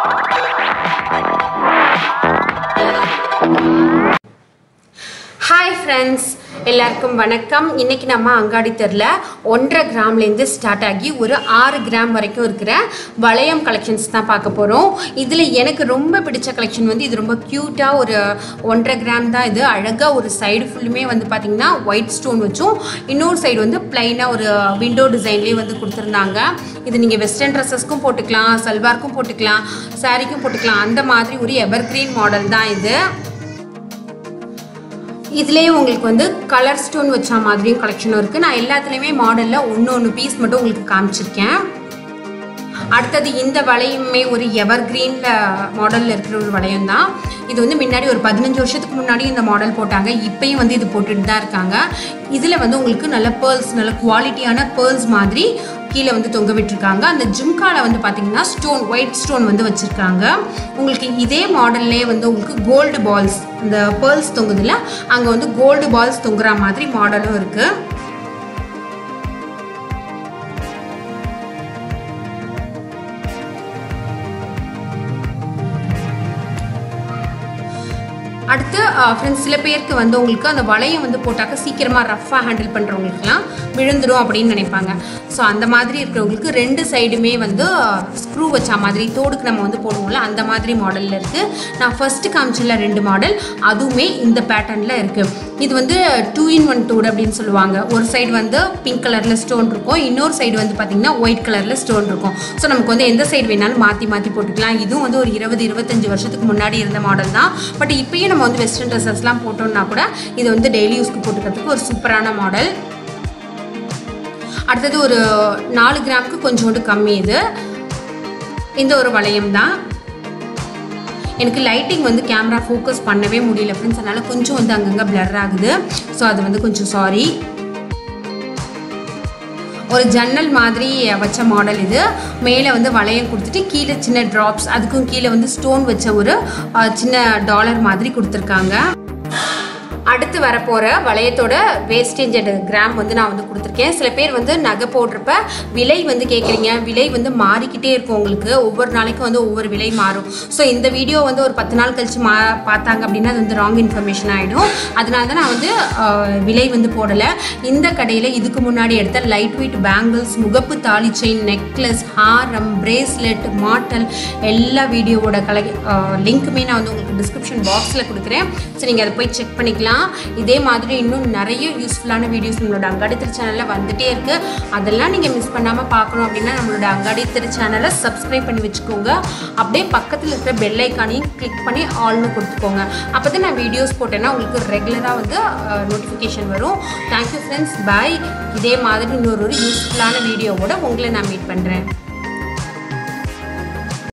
Hi friends, எல்லாருக்கும் வணக்கம். இன்னைக்கு நம்ம அங்காடி தெருல 1.5 கிராம்ல இருந்து ஸ்டார்ட் ஆகி ஒரு 6 கிராம் வரைக்கும் இருக்கிற வளையம் கலெக்ஷன்ஸ் தான் பார்க்க போறோம். இதுல எனக்கு ரொம்ப பிடிச்ச கலெக்ஷன் வந்து இது ரொம்ப கியூட்டா ஒரு 1.5 கிராம் தான். இது அழகா ஒரு சைடு ஃபுல்லுமே வந்து பாத்தீங்கன்னா ஒயிட் ஸ்டோன் வச்சும் இன்னொரு சைடு வந்து பிளைனா ஒரு விண்டோ டிசைன்லயே வந்து கொடுத்திருந்தாங்க. இது நீங்க வெஸ்டர்ன் ட்ரெஸ்ஸஸ்க்கும் போட்டுக்கலாம், சல்வார்க்கும் போட்டுக்கலாம், சாரிக்கும் போட்டுக்கலாம். அந்த மாதிரி ஒரு எவர்கிரீன் மாடல் தான் இது. இதுலயே உங்களுக்கு வந்து கலர் ஸ்டோன் வச்ச மாதிரியும் கலெக்ஷன் இருக்கு. நான் எல்லாத்துலயுமே மாடல்ல ஒன்னு பீஸ் மட்டும் உங்களுக்கு காமிச்சிருக்கேன். அடுத்தது இந்த வளையமே ஒரு எவர்கிரீன்ல மாடல்ல இருக்கிற ஒரு வளையம் தான். இது வந்து முன்னாடி ஒரு 15 வருஷத்துக்கு முன்னாடி இந்த மாடல் போட்டாங்க. இப்பயும் வந்து இது போட்டுட்டு தான் இருக்காங்க. இதுல வந்து உங்களுக்கு நல்ல பேர்ல்ஸ், நல்ல குவாலிட்டியான பேர்ல்ஸ் மாதிரி கீழே வந்து தொங்க விட்டுருக்காங்க. அந்த ஜிம்கால வந்து பார்த்தீங்கன்னா ஸ்டோன், ஒயிட் ஸ்டோன் வந்து வச்சிருக்காங்க. உங்களுக்கு இதே மாடல்லே வந்து உங்களுக்கு கோல்டு பால்ஸ், இந்த பேர்ல்ஸ் தொங்குதுல அங்கே வந்து கோல்டு பால்ஸ் தொங்குற மாதிரி மாடலும் இருக்கு. அடுத்து ஃப்ரெண்ட்ஸ் சில பேருக்கு வந்து உங்களுக்கு அந்த வளையம் வந்து போட்டாக்க சீக்கிரமாக ரஃபாக ஹேண்டில் பண்ணுறவங்களுக்குலாம் விழுந்துடும் அப்படின்னு நினைப்பாங்க. ஸோ அந்த மாதிரி இருக்கிறவங்களுக்கு 2 சைடுமே வந்து ஸ்க்ரூ வச்ச மாதிரி தோடுக்கு நம்ம வந்து போடுவோம்ல, அந்த மாதிரி மாடலில் இருக்குது. நான் ஃபஸ்ட்டு காமிச்சில 2 மாடல் அதுவுமே இந்த பேட்டர்னில் இருக்குது. இது வந்து 2-in-1 தோடு அப்படின்னு சொல்லுவாங்க. ஒரு சைடு வந்து பிங்க் கலரில் ஸ்டோன் இருக்கும், இன்னொரு சைடு வந்து பார்த்திங்கன்னா ஒயிட் கலரில் ஸ்டோன் இருக்கும். ஸோ நமக்கு வந்து எந்த சைடு வேணாலும் மாற்றி மாற்றி போட்டுக்கலாம். இதுவும் வந்து ஒரு 20-25 வருஷத்துக்கு முன்னாடி இருந்த மாடல் தான். பட் இப்போயும் நம்ம வந்து வெஸ்டர்ன் ட்ரெஸ்ஸஸ்லாம் போட்டோம்னா கூட இது வந்து டெய்லி யூஸ்க்கு போட்டுக்கிறதுக்கு ஒரு சூப்பரான மாடல். அடுத்தது ஒரு 4 கிராமுக்கு கொஞ்சோண்டு கம்மி. இது இந்த ஒரு வளையம் தான். எனக்கு லைட்டிங் வந்து கேமரா ஃபோக்கஸ் பண்ணவே முடியல ஃப்ரெண்ட்ஸ், அதனால் கொஞ்சம் வந்து அங்கங்கே பிளர் ஆகுது. ஸோ அது வந்து கொஞ்சம் சாரி. ஒரு ஜன்னல் மாதிரி வச்ச மாடல் இது. மேலே வந்து வளையம் கொடுத்துட்டு கீழே சின்ன ட்ராப்ஸ், அதுக்கும் கீழே வந்து ஸ்டோன் வச்ச ஒரு சின்ன டாலர் மாதிரி கொடுத்துருக்காங்க. அடுத்து வரப்போகிற வளையத்தோட வேஸ்டேஜ் கிராம் வந்து நான் வந்து கொடுத்துருக்கேன். சில பேர் வந்து நகை போடுறப்ப விலை வந்து கேட்குறீங்க. விலை வந்து மாறிக்கிட்டே இருக்கும் உங்களுக்கு, ஒவ்வொரு நாளைக்கும் வந்து ஒவ்வொரு விலை மாறும். ஸோ இந்த வீடியோ வந்து ஒரு 10 நாள் கழிச்சு பார்த்தாங்க அப்படின்னா அது வந்து ராங் இன்ஃபர்மேஷன் ஆகிடும். அதனால தான் நான் வந்து விலை வந்து போடலை. இந்த கடையில் இதுக்கு முன்னாடி எடுத்த லைட் வெயிட் பேங்கிள்ஸ், முகப்பு தாலி செயின், நெக்லஸ், ஹாரம், பிரேஸ்லெட், மாட்டல் எல்லா வீடியோவோட லிங்க்குமே நான் வந்து உங்களுக்கு டிஸ்கிரிப்ஷன் பாக்ஸில் கொடுக்குறேன். ஸோ நீங்கள் அதை போய் செக் பண்ணிக்கலாம். இதே மாதிரி இன்னும் நிறைய யூஸ்ஃபுல்லான வீடியோஸ் நம்மளோட அங்காடி திரு சேனலில் வந்துட்டே இருக்கு. அதெல்லாம் நீங்கள் மிஸ் பண்ணாமல் பார்க்கணும் அப்படின்னா நம்மளோட அங்காடி திரு சேனலை சப்ஸ்கிரைப் பண்ணி வச்சுக்கோங்க. அப்படியே பக்கத்தில் இருக்கிற பெல் ஐக்கானையும் கிளிக் பண்ணி ஆல்னு கொடுத்துக்கோங்க. அப்போ தான் நான் வீடியோஸ் போட்டேன்னா உங்களுக்கு ரெகுலராக வந்து நோட்டிஃபிகேஷன் வரும். Thank you friends, bye. இதே மாதிரி இன்னொரு யூஸ்ஃபுல்லான வீடியோவோட உங்களை நான் மீட் பண்ணுறேன்.